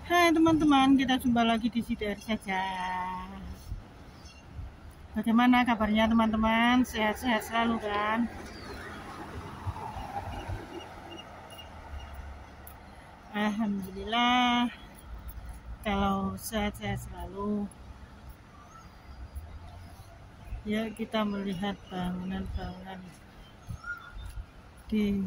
Hai teman-teman, kita jumpa lagi di Sider saja. Bagaimana kabarnya teman-teman? Sehat-sehat selalu kan? Alhamdulillah, kalau sehat-sehat selalu. Ya, kita melihat bangunan-bangunan di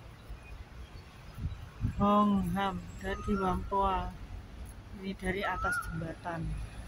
Hong Ham dan di Whampoa. Ini dari atas jembatan.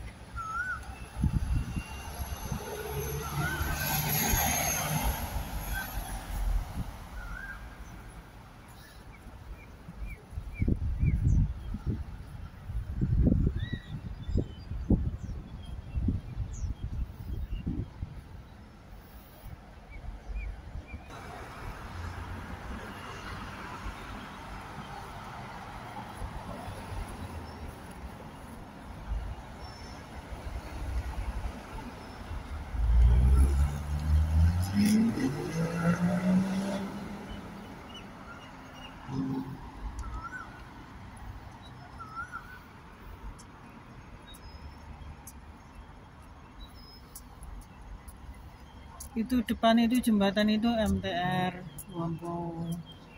Itu depan itu jembatan itu MTR Whampoa.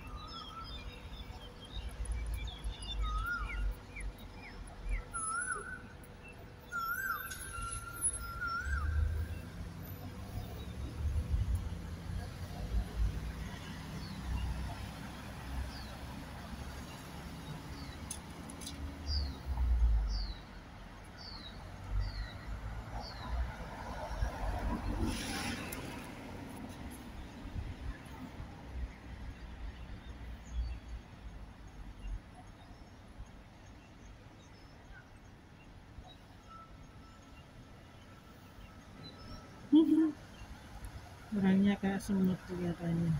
Orangnya kayak semut kelihatannya.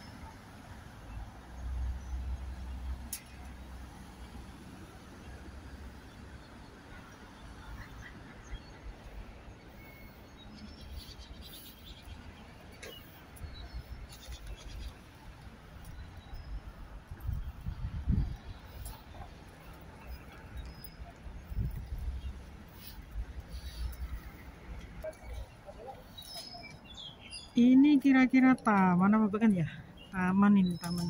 Ini kira-kira taman apa bukan ya? Taman ini, taman.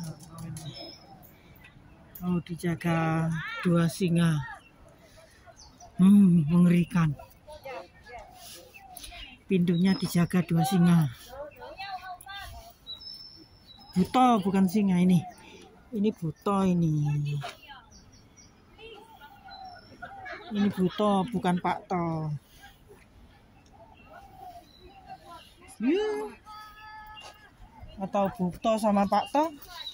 Oh, dijaga dua singa. Mengerikan. Pintunya dijaga dua singa. Buto bukan singa ini. Ini buto ini. Ini buto bukan Pak To. Atau buto sama Pak To.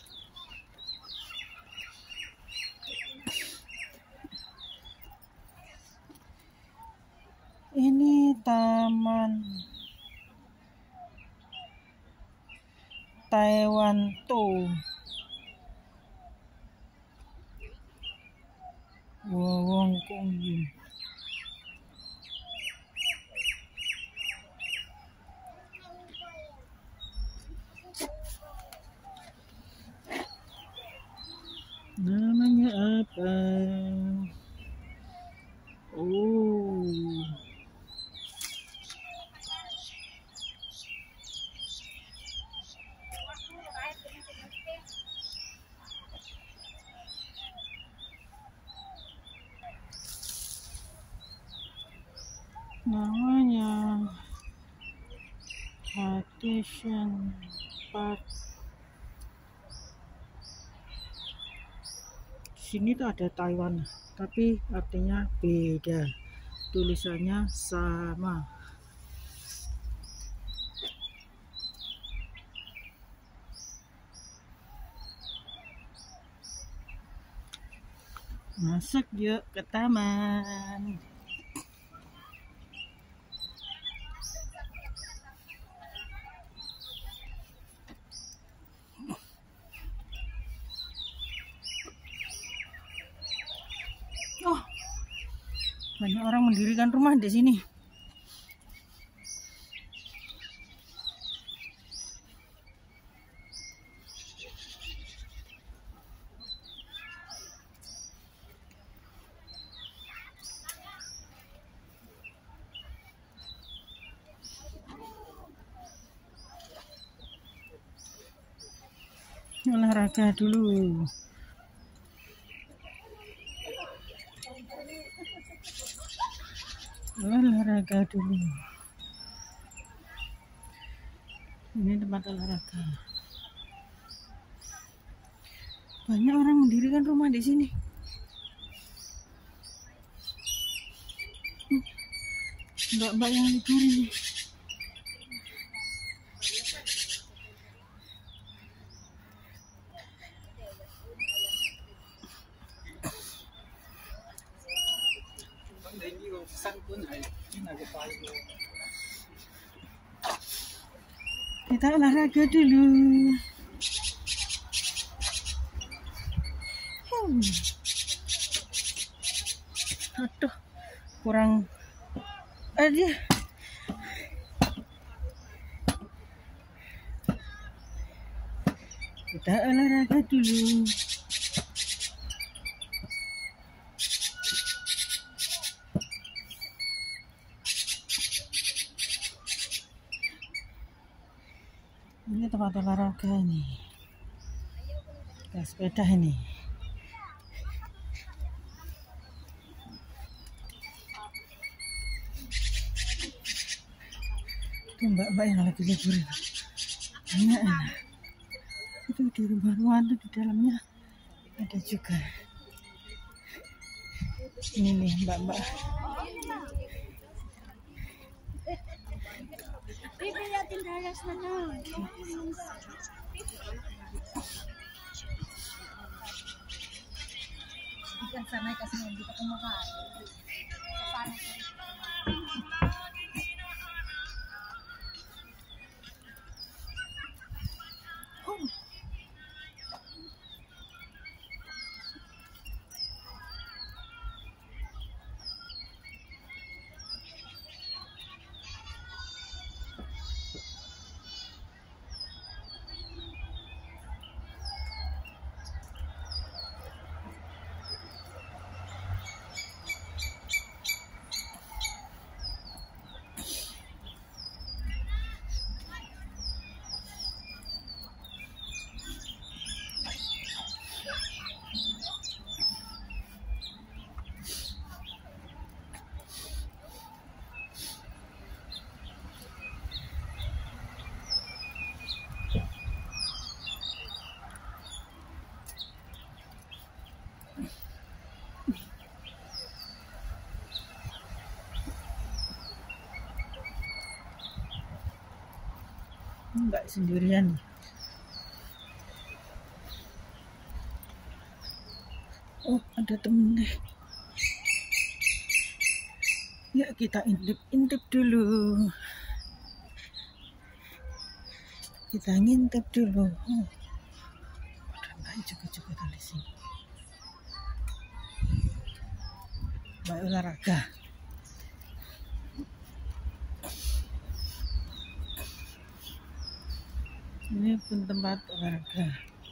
Ini taman Taiwan To. Wong Kong Yin. Namanya apa? Oh. Namanya Hadesan Park. Sini tuh ada Taiwan, tapi artinya beda. Tulisannya sama. Masuk yuk ke taman. Oh, banyak orang mendirikan rumah di sini. olahraga dulu. Olahraga dulu. Ini tempat olahraga. Banyak orang mendirikan rumah di sini. Mbak-mbak yang tidur ini. Kita olahraga dulu. Aduh, kurang. Aduh. Kita olahraga dulu. Ini tempat olahraga nih. Kita sepeda ini. Itu mbak-mbak yang lagi libur itu. Enak. Itu di rumah-rumah itu di dalamnya ada juga. Ini nih mbak-mbak. Sana kasih nanti kita makan. Enggak sendirian. Oh, ada temennya. Ya, kita intip dulu. Kita ngintip dulu. Oh, ada mbak juga dari sini. Mbak olahraga. Ini pun tempat olahraga.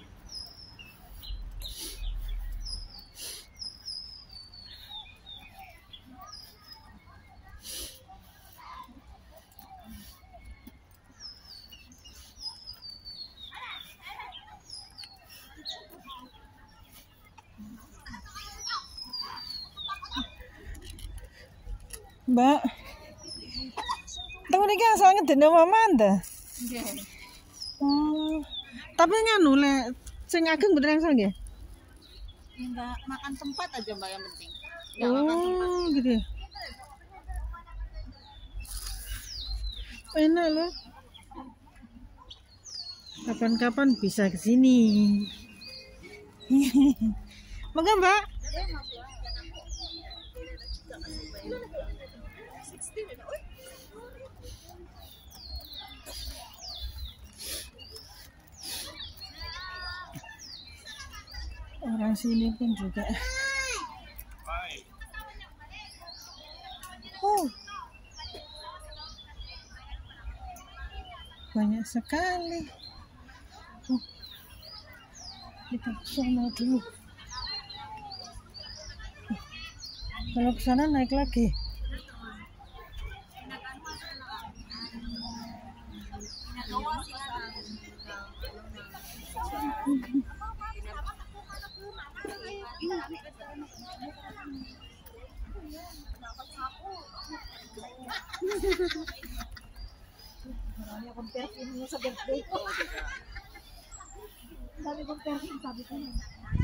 Mbak, tunggu nih kan soalnya tidak mama anda. Oh, tapi nganu le, sing ageng beneran sang ya? Enggak makan tempat aja mbak yang penting. Enggak makan tempat. Oh, gitu ya. Enak loh. Kapan-kapan bisa ke sini. Moga mbak. Orang sini pun juga. Oh, banyak sekali. Oh, kita ke sana dulu. Kalau ke sana naik lagi. Marami akong perfume mo sa birthday ko. Dami kong perfume, sabi ko na.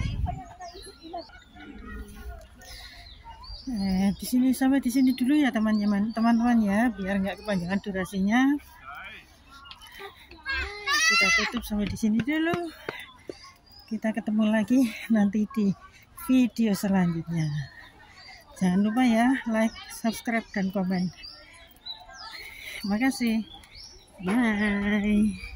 Sampai di sini dulu ya teman-teman ya, biar nggak kepanjangan durasinya. Kita tutup sampai di sini dulu. Kita ketemu lagi nanti di video selanjutnya. Jangan lupa ya, like, subscribe, dan komen. Makasih. Bye.